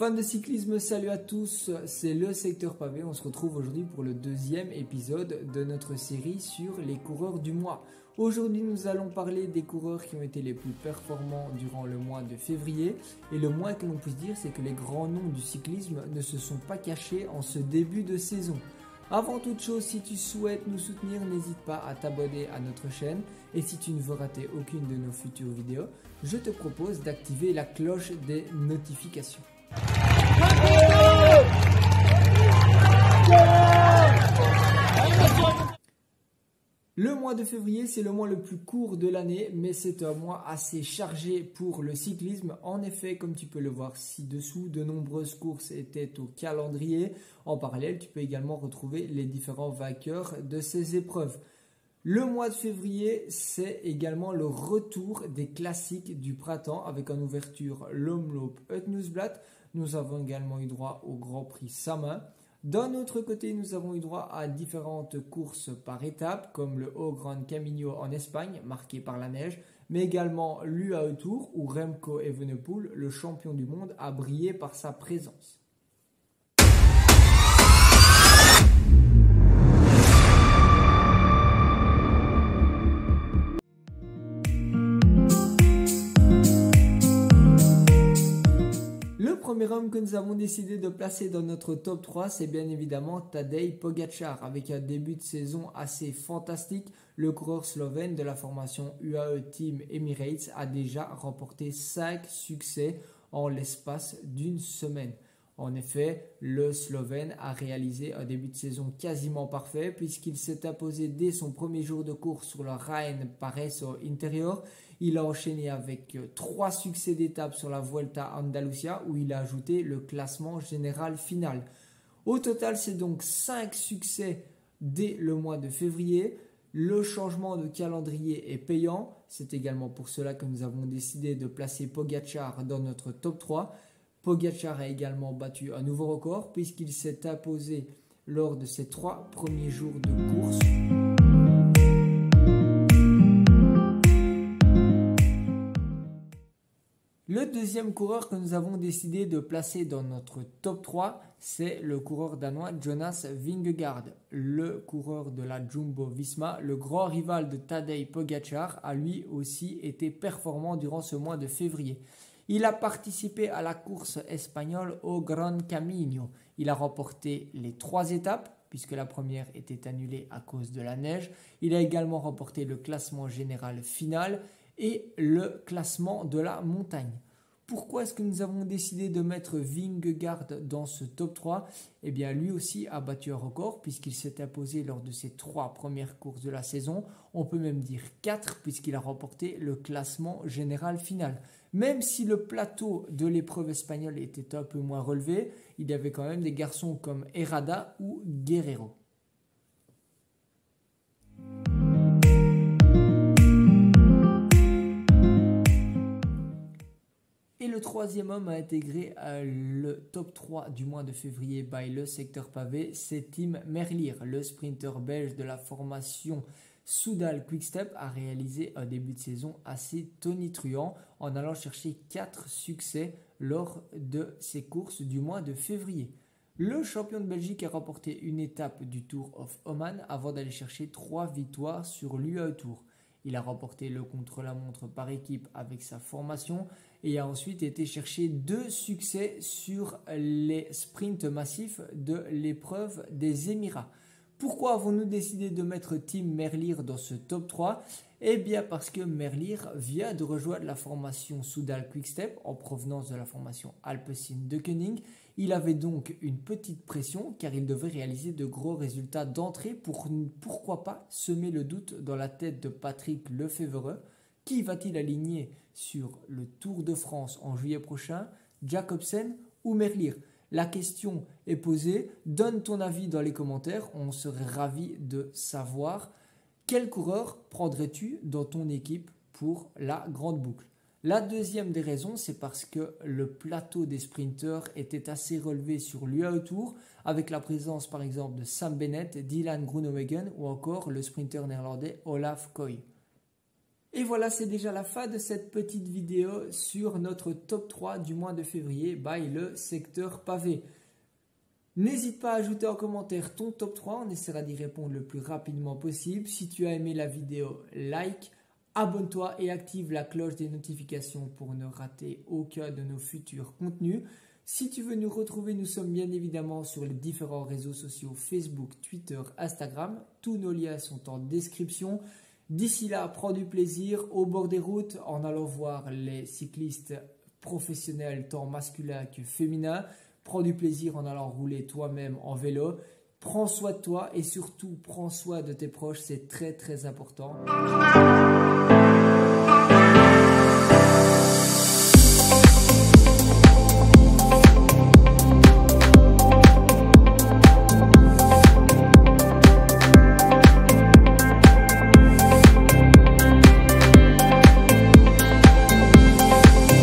Fans de cyclisme, salut à tous, c'est le secteur pavé. On se retrouve aujourd'hui pour le deuxième épisode de notre série sur les coureurs du mois. Aujourd'hui, nous allons parler des coureurs qui ont été les plus performants durant le mois de février. Et le moins que l'on puisse dire, c'est que les grands noms du cyclisme ne se sont pas cachés en ce début de saison. Avant toute chose, si tu souhaites nous soutenir, n'hésite pas à t'abonner à notre chaîne. Et si tu ne veux rater aucune de nos futures vidéos, je te propose d'activer la cloche des notifications. Le mois de février, c'est le mois le plus court de l'année, mais c'est un mois assez chargé pour le cyclisme. En effet, comme tu peux le voir ci-dessous, de nombreuses courses étaient au calendrier. En parallèle, tu peux également retrouver les différents vainqueurs de ces épreuves. Le mois de février, c'est également le retour des classiques du printemps avec en ouverture l'Omloop Het Nieuwsblad. Nous avons également eu droit au Grand Prix Sama. D'un autre côté, nous avons eu droit à différentes courses par étapes, comme le Haut Gran Camino en Espagne, marqué par la neige, mais également l'UAE Tour, où Remco Evenepoel, le champion du monde, a brillé par sa présence. Le premier homme que nous avons décidé de placer dans notre top 3, c'est bien évidemment Tadej Pogačar. Avec un début de saison assez fantastique, le coureur slovène de la formation UAE Team Emirates a déjà remporté 5 succès en l'espace d'une semaine. En effet, le Slovène a réalisé un début de saison quasiment parfait puisqu'il s'est imposé dès son premier jour de course sur le Jaén Pareso Interior. Il a enchaîné avec 3 succès d'étape sur la Vuelta Andalucía où il a ajouté le classement général final. Au total, c'est donc 5 succès dès le mois de février. Le changement de calendrier est payant. C'est également pour cela que nous avons décidé de placer Pogačar dans notre top 3. Pogačar a également battu un nouveau record puisqu'il s'est imposé lors de ses 3 premiers jours de course. Le deuxième coureur que nous avons décidé de placer dans notre top 3, c'est le coureur danois Jonas Vingegaard. Le coureur de la Jumbo-Visma, le grand rival de Tadej Pogačar, a lui aussi été performant durant ce mois de février. Il a participé à la course espagnole au Gran Camino. Il a remporté les 3 étapes, puisque la première était annulée à cause de la neige. Il a également remporté le classement général final et le classement de la montagne. Pourquoi est-ce que nous avons décidé de mettre Vingegaard dans ce top 3 ? Eh bien, lui aussi a battu un record puisqu'il s'est imposé lors de ses 3 premières courses de la saison. On peut même dire 4 puisqu'il a remporté le classement général final. Même si le plateau de l'épreuve espagnole était un peu moins relevé, il y avait quand même des garçons comme Herrada ou Guerrero. Et le troisième homme à intégrer le top 3 du mois de février by le secteur pavé, c'est Tim Merlier. Le sprinter belge de la formation Soudal Quickstep a réalisé un début de saison assez tonitruant en allant chercher 4 succès lors de ses courses du mois de février. Le champion de Belgique a remporté une étape du Tour of Oman avant d'aller chercher 3 victoires sur l'UAE Tour. Il a remporté le contre-la-montre par équipe avec sa formation et a ensuite été chercher 2 succès sur les sprints massifs de l'épreuve des Émirats. Pourquoi avons-nous décidé de mettre Tim Merlier dans ce top 3 ? Eh bien parce que Merlier vient de rejoindre la formation Soudal Quickstep en provenance de la formation Alpecin de Koenig. Il avait donc une petite pression car il devait réaliser de gros résultats d'entrée pour pourquoi pas semer le doute dans la tête de Patrick Lefevere. Qui va-t-il aligner sur le Tour de France en juillet prochain, Jacobsen ou Merlier ? La question est posée, donne ton avis dans les commentaires, on serait ravis de savoir quel coureur prendrais-tu dans ton équipe pour la grande boucle. La deuxième des raisons, c'est parce que le plateau des sprinteurs était assez relevé sur l'UAE Tour, avec la présence par exemple de Sam Bennett, Dylan Groenewegen ou encore le sprinter néerlandais Olaf Kooi. Et voilà, c'est déjà la fin de cette petite vidéo sur notre top 3 du mois de février by le secteur pavé. N'hésite pas à ajouter en commentaire ton top 3, on essaiera d'y répondre le plus rapidement possible. Si tu as aimé la vidéo, like, abonne-toi et active la cloche des notifications pour ne rater aucun de nos futurs contenus. Si tu veux nous retrouver, nous sommes bien évidemment sur les différents réseaux sociaux Facebook, Twitter, Instagram. Tous nos liens sont en description. D'ici là, prends du plaisir au bord des routes en allant voir les cyclistes professionnels tant masculins que féminins. Prends du plaisir en allant rouler toi-même en vélo. Prends soin de toi et surtout prends soin de tes proches, c'est très très important.